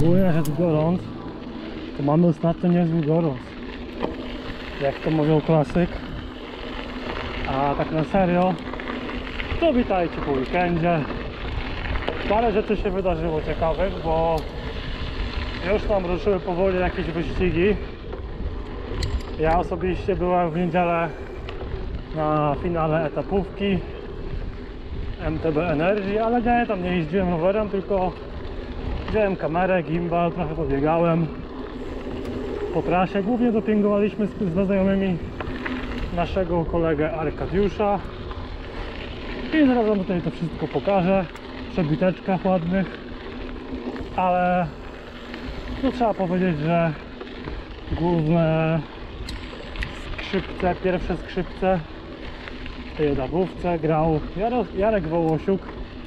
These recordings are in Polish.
Ogólnie rzecz biorąc, to mamy ostatnio niezły gorąc, jak to mówią klasyk. A tak na serio, to witajcie po weekendzie. Parę rzeczy się wydarzyło ciekawych, bo już tam ruszyły powoli jakieś wyścigi. Ja osobiście byłem w niedzielę na finale etapówki MTB Energy, ale nie, tam nie jeździłem rowerem, tylko wziąłem kamerę, gimbal, trochę pobiegałem po trasie. Głównie dopingowaliśmy ze znajomymi naszego kolegę Arkadiusza i zaraz wam tutaj to wszystko pokażę w przebiteczkach ładnych, ale no trzeba powiedzieć, że główne skrzypce, pierwsze skrzypce w tej etapówce grał Jarek Wołosiuk,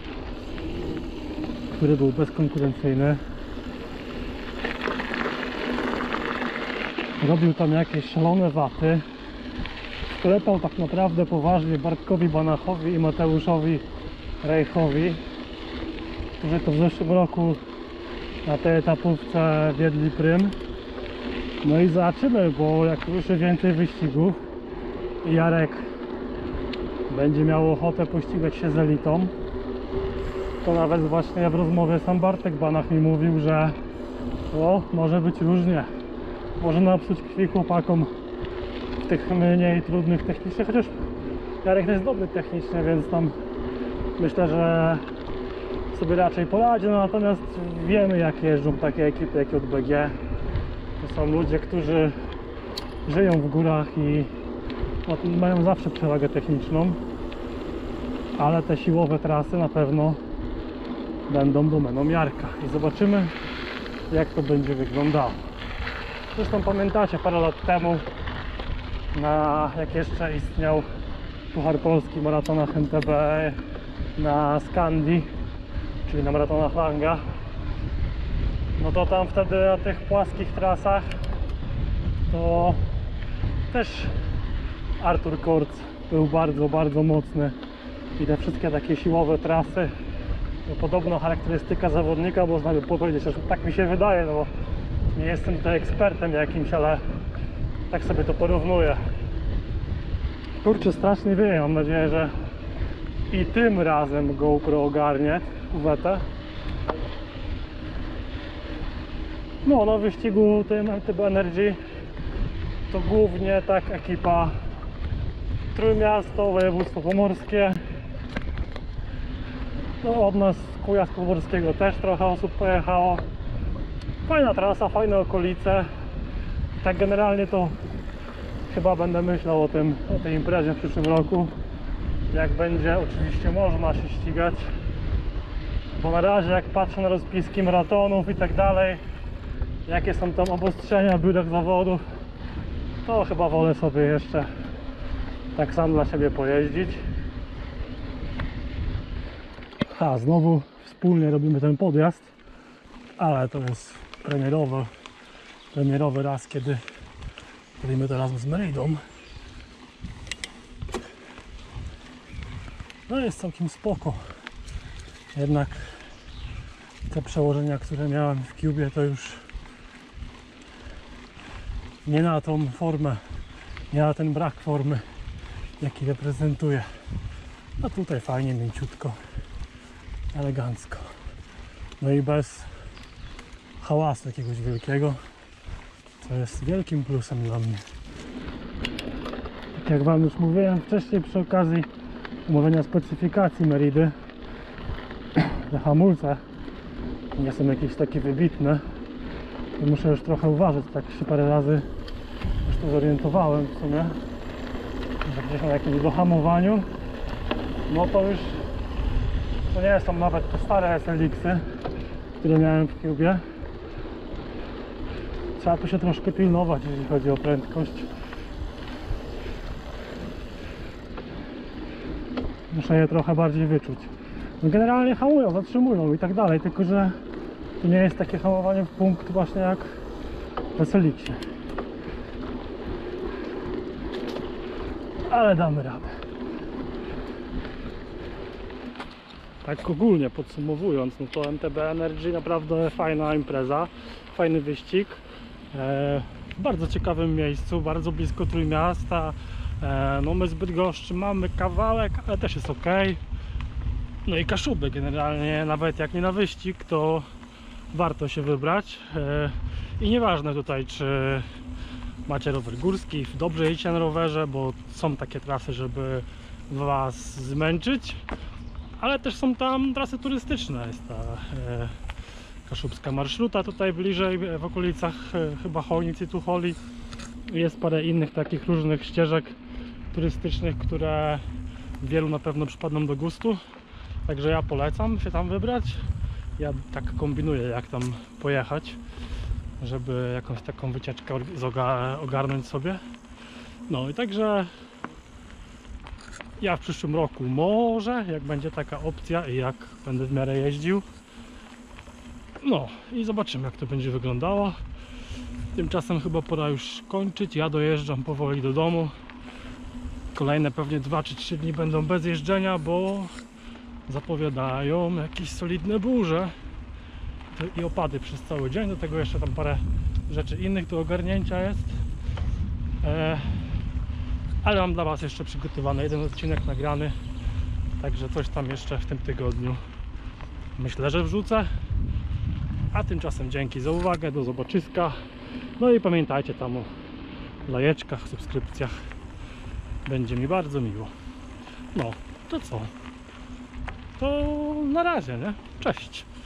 który był bezkonkurencyjny. Robił tam jakieś szalone waty. Sklepał tak naprawdę poważnie Bartkowi Banachowi i Mateuszowi Rejchowi, którzy to w zeszłym roku na tej etapówce wiedli prym. No i zobaczymy, bo jak ruszy więcej wyścigów i Jarek będzie miał ochotę pościgać się z elitą, to nawet właśnie w rozmowie sam Bartek Banach mi mówił, że o, może być różnie. Może napsuć krwi chłopakom w tych mniej trudnych technicznie, chociaż Jarek jest dobry technicznie, więc tam myślę, że sobie raczej poradzi. No, natomiast wiemy, jak jeżdżą takie ekipy jak JBG. To są ludzie, którzy żyją w górach i mają zawsze przewagę techniczną, ale te siłowe trasy na pewno będą domeną Jarka i zobaczymy, jak to będzie wyglądało. Zresztą pamiętacie, parę lat temu, jak jeszcze istniał Puchar Polski w maratonach MTB na Skandii, czyli na maratonach Langa, no to tam wtedy na tych płaskich trasach to też Artur Korc był bardzo, bardzo mocny i te wszystkie takie siłowe trasy, no podobno charakterystyka zawodnika, można by powiedzieć, że tak mi się wydaje, no bo nie jestem tutaj ekspertem jakimś, ale tak sobie to porównuję. Kurczę, strasznie wieje, mam nadzieję, że i tym razem GoPro ogarnie kuwetę. No, na wyścigu tym MTB Energy to głównie tak ekipa Trójmiasto, województwo pomorskie. No, od nas z Kujawsko-Pomorskiego też trochę osób pojechało. Fajna trasa, fajne okolice. Tak generalnie to chyba będę myślał o tej imprezie w przyszłym roku, jak będzie oczywiście można się ścigać, bo na razie jak patrzę na rozpiski maratonów i tak dalej, jakie są tam obostrzenia w biurach zawodów, to chyba wolę sobie jeszcze tak sam dla siebie pojeździć. Znowu wspólnie robimy ten podjazd, ale to jest premierowy raz, kiedy robimy to razem z Meridą. No jest całkiem spoko. Jednak te przełożenia, które miałem w Cubie, to już nie na tą formę, nie na ten brak formy, jaki reprezentuje. A tutaj fajnie, mięciutko, elegancko. No i bez hałasu jakiegoś wielkiego, co jest wielkim plusem dla mnie. Tak jak wam już mówiłem wcześniej przy okazji omówienia specyfikacji Meridy, te hamulce nie są jakieś takie wybitne. I muszę już trochę uważać, tak się parę razy już to zorientowałem w sumie, że gdzieś na jakimś dohamowaniu, no to już to nie są nawet te stare SLX-y, które miałem w Cubie. Trzeba tu się troszkę pilnować, jeśli chodzi o prędkość. Muszę je trochę bardziej wyczuć. No generalnie hamują, zatrzymują i tak dalej, tylko że to nie jest takie hamowanie w punkt właśnie jak w SLX-ie. Ale damy radę. tak ogólnie podsumowując, no to MTB Energy naprawdę fajna impreza, fajny wyścig. W bardzo ciekawym miejscu, bardzo blisko Trójmiasta. No my z Bydgoszczy mamy kawałek, ale też jest ok. No i Kaszuby generalnie, nawet jak nie na wyścig, to warto się wybrać. I nieważne tutaj, czy macie rower górski, dobrze jeździcie na rowerze, bo są takie trasy, żeby was zmęczyć, ale też są tam trasy turystyczne. Jest ta kaszubska marszruta tutaj bliżej, w okolicach chyba Chojnic i Tucholi. Jest parę innych takich różnych ścieżek turystycznych, które wielu na pewno przypadną do gustu. Także ja polecam się tam wybrać. Ja tak kombinuję, jak tam pojechać, żeby jakąś taką wycieczkę ogarnąć sobie. No i także ja w przyszłym roku może, jak będzie taka opcja i jak będę w miarę jeździł. No i zobaczymy, jak to będzie wyglądało. Tymczasem chyba pora już kończyć. Ja dojeżdżam powoli do domu. Kolejne pewnie 2 czy 3 dni będą bez jeżdżenia, bo zapowiadają jakieś solidne burze i opady przez cały dzień. Do tego jeszcze tam parę rzeczy innych do ogarnięcia jest. Ale mam dla was jeszcze przygotowany jeden odcinek nagrany, także coś tam jeszcze w tym tygodniu myślę, że wrzucę. A tymczasem dzięki za uwagę, do zobaczyska. No i pamiętajcie tam o lajeczkach, subskrypcjach, będzie mi bardzo miło. No to co, to na razie, nie? Cześć.